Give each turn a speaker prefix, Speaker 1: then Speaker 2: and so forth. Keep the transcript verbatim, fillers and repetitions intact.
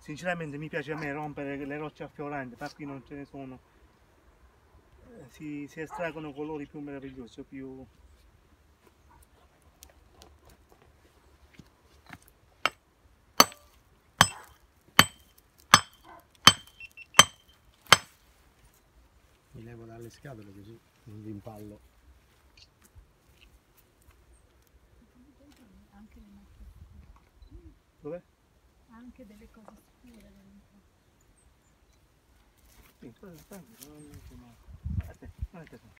Speaker 1: sinceramente mi piace a me rompere le rocce affioranti, ma qui non ce ne sono. Eh, si, si estraggono colori più meravigliosi, più...
Speaker 2: Mi levo dalle scatole così non vi impallo.
Speaker 3: Anche le macchie scure.
Speaker 1: Dov'è?
Speaker 3: Anche delle cose scure dentro.
Speaker 1: Sì, prendi, prendi, non è male. Aspetta, non è che